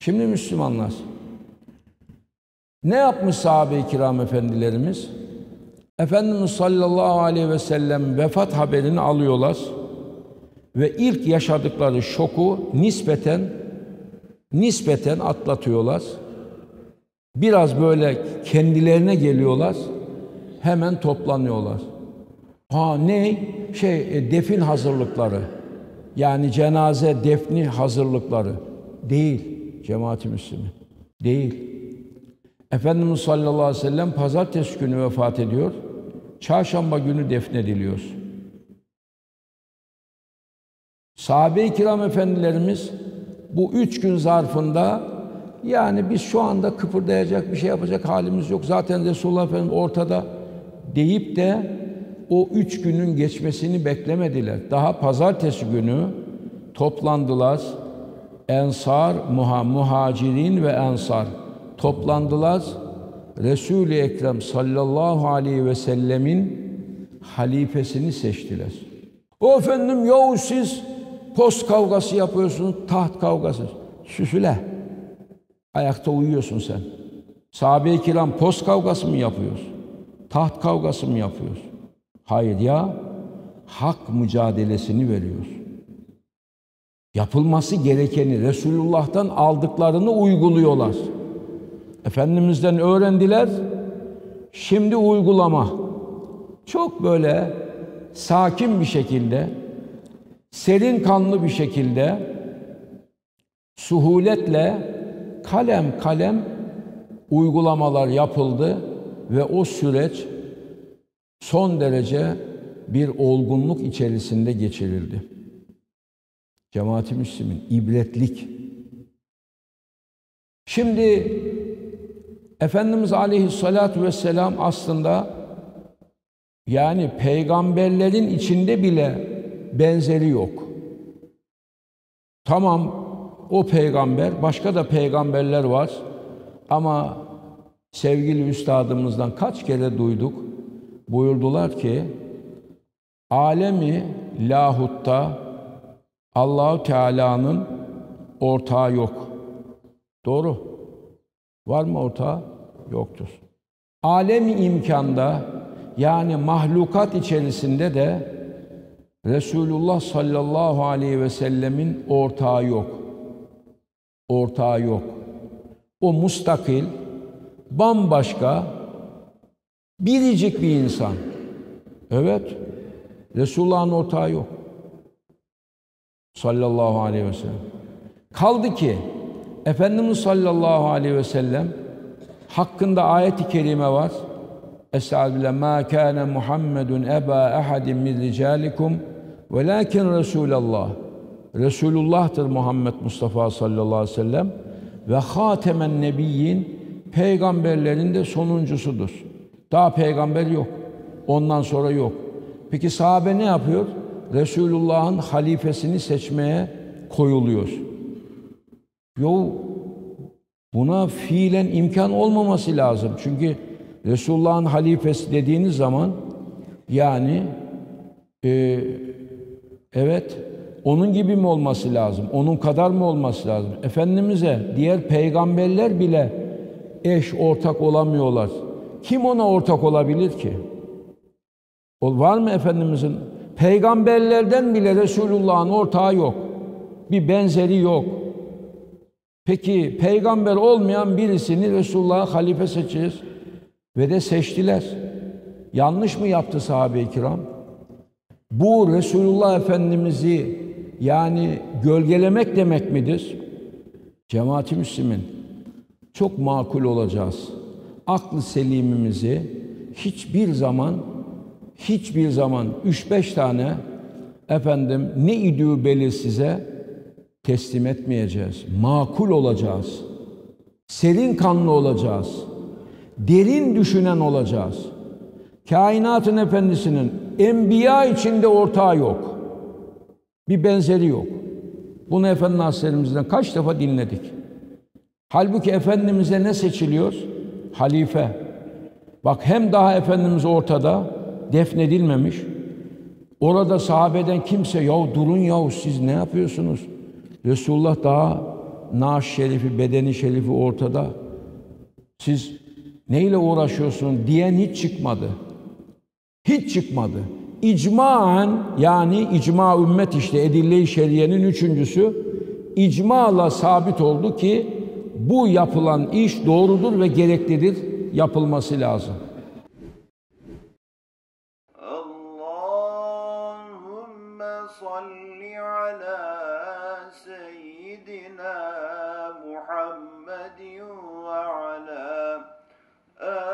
Şimdi Müslümanlar, ne yapmış sahabe-i kiram efendilerimiz? Efendimiz sallallahu aleyhi ve sellem vefat haberini alıyorlar ve ilk yaşadıkları şoku nispeten atlatıyorlar. Biraz böyle kendilerine geliyorlar, hemen toplanıyorlar. Defin hazırlıkları, yani cenaze defni hazırlıkları değil cemaat-i Müslümin, değil. Efendimiz sallallahu aleyhi ve sellem pazartesi günü vefat ediyor, çarşamba günü defnediliyor. Sahabe-i kiram efendilerimiz bu 3 gün zarfında, yani biz şu anda kıpırdayacak bir şey yapacak halimiz yok, zaten Resulullah Efendimiz ortada deyip de o 3 günün geçmesini beklemediler. Daha pazartesi günü toplandılar. Ensar, muhacirin ve ensar toplandılar. Resul-i Ekrem sallallahu aleyhi ve sellemin halifesini seçtiler. O efendim, yahu siz post kavgası yapıyorsunuz, taht kavgası. Süsüle. Ayakta uyuyorsun sen. Sahabe-i kiram post kavgası mı yapıyoruz? Taht kavgası mı yapıyoruz? Hayır ya, hak mücadelesini veriyoruz. Yapılması gerekeni, Resulullah'tan aldıklarını uyguluyorlar. Efendimiz'den öğrendiler, şimdi uygulama. Çok böyle sakin bir şekilde, serin kanlı bir şekilde, suhuletle kalem kalem uygulamalar yapıldı ve o süreç son derece bir olgunluk içerisinde geçirildi. Cemaat-i Müslümin, ibretlik. Şimdi Efendimiz Aleyhisselatü Vesselam aslında, yani peygamberlerin içinde bile benzeri yok. Tamam, o peygamber, başka da peygamberler var ama sevgili üstadımızdan kaç kere duyduk, buyurdular ki, alemi lahutta Allah-u Teala'nın ortağı yok. Doğru. Var mı ortağı? Yoktur. Alemi imkanda, yani mahlukat içerisinde de Resulullah sallallahu aleyhi ve sellemin ortağı yok. Ortağı yok. O mustakil, bambaşka, biricik bir insan. Evet, Resulullah'ın ortağı yok. Sallallahu aleyhi ve sellem. Kaldı ki Efendimiz sallallahu aleyhi ve sellem hakkında ayet-i kerime var. Estağfirullah. Ma kana Muhammedun eba ahadin min ricalikum velakin Resulullah. Resulullah'tır Muhammed Mustafa sallallahu aleyhi ve sellem ve hatemen nebiyyin, peygamberlerin de sonuncusudur. Daha peygamber yok. Ondan sonra yok. Peki sahabe ne yapıyor? Resulullah'ın halifesini seçmeye koyuluyor. Buna fiilen imkan olmaması lazım. Çünkü Resulullah'ın halifesi dediğiniz zaman, yani evet, onun gibi mi olması lazım? Onun kadar mı olması lazım? Efendimiz'e diğer peygamberler bile eş, ortak olamıyorlar. Kim ona ortak olabilir ki? O var mı Efendimiz'in? Peygamberlerden bile Resulullah'ın ortağı yok. Bir benzeri yok. Peki peygamber olmayan birisini Resulullah'a halife seçeceğiz ve de seçtiler. Yanlış mı yaptı sahabe-i kiram? Bu Resulullah Efendimiz'i yani gölgelemek demek midir? Cemaat-i Müslümin, çok makul olacağız. Aklı selimimizi hiçbir zaman 3-5 tane ne idüğü belirsize teslim etmeyeceğiz. Makul olacağız. Serin kanlı olacağız. Derin düşünen olacağız. Kainatın efendisinin enbiya içinde ortağı yok. Bir benzeri yok. Bunu Efendi Hazretlerimizden kaç defa dinledik. Halbuki Efendimiz'e ne seçiliyor? Halife. Bak, hem daha Efendimiz ortada, defnedilmemiş. Orada sahabeden kimse, durun siz ne yapıyorsunuz? Resulullah daha naaş şerifi, bedeni şerifi ortada. Siz neyle uğraşıyorsun diyen hiç çıkmadı. Hiç çıkmadı. İcmaen, yani icma ümmet, işte edille-i şeriyenin üçüncüsü, icmala sabit oldu ki bu yapılan iş doğrudur ve gereklidir, yapılması lazım. Allahümme salli ala seyyidina Muhammedin ve ala